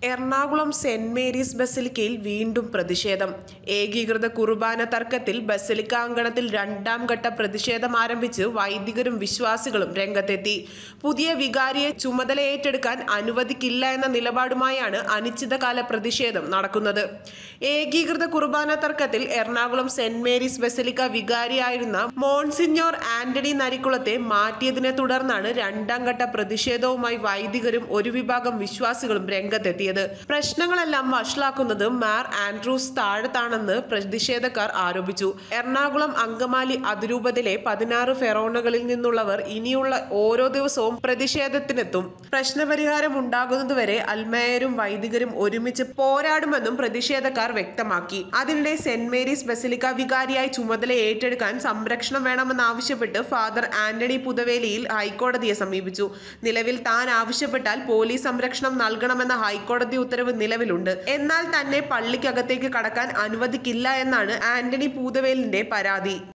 Ernakulam Saint Mary's ബസിലിക്കയിൽ വീണ്ടും പ്രതിഷേധം. ഏകീകൃത കുർബാന തർക്കത്തിൽ ബസിലിക്ക അങ്കണത്തിൽ രണ്ടാം ഘട്ട പ്രതിഷേധം ആരംഭിച്ച് വൈദികരും വിശ്വാസികളും രംഗത്തെത്തി. പുതിയ വികാരിയെ ചുമതലയേറ്റെടുക്കാൻ അനുവദിക്കില്ല എന്ന നിലപാടുമായാണ് അനിശ്ചിതകാല പ്രതിഷേധം നടക്കുന്നത്. ഏകീകൃത കുർബാന തർക്കത്തിൽ എറണാകുളം സെന്റ് മേരീസ് ബസിലിക്ക വികാരിയായിരുന്ന മോൺസിഞ്ഞോർ ആന്റണി നരിക്കുളത്തെ മാറ്റിയതിനെ തുടർന്നാണ് രണ്ടാം ഘട്ട പ്രതിഷേധവുമായി വൈദികരും ഒരു വിഭാഗം വിശ്വാസികളും രംഗത്തെത്തിയത്. പ്രശ്നങ്ങളെല്ലാം വഷളാക്കുന്നത് മാർ ആൻഡ്രൂസ് താഴത്താണെന്ന് പ്രതിഷേധക്കാർ ആരോപിച്ചു. എറണാകുളം അങ്കമാലി അതിരൂപതയിലെ 16 ഫെറോണകളിൽ നിന്നുള്ളവർ ഇനിയുള്ള ഓരോ ദിവസവും പ്രതിഷേധത്തിനെത്തും. പ്രശ്നപരിഹാരം ഉണ്ടാകുന്നതുവരെ അൽമേയരും വൈദികരും ഒരുമിച്ച് പോരാടുമെന്നും പ്രതിഷേധക്കാർ വ്യക്തമാക്കി. അതിനിടെ സെന്റ് മേരീസ് ബസിലിക്ക വികാരിയായി ചുമതല ഏറ്റെടുക്കാൻ സംരക്ഷണം വേണമെന്നാവശ്യപ്പെട്ട് ഫാദർ ആന്റണി പുതവേലിയിൽ ഹൈക്കോടതിയെ സമീപിച്ചു. നിലവിൽ താൻ ആവശ്യപ്പെട്ടാൽ പോലീസ് സംരക്ഷണം നൽകണമെന്ന ഹൈക്കോടതി ഉത്തരവ് നിലവിലുണ്ട്. എന്നാൽ തന്നെ പള്ളിക്കകത്തേക്ക് കടക്കാൻ അനുവദിക്കില്ല എന്നാണ് ആന്റണി പൂതവേലിന്റെ പരാതി.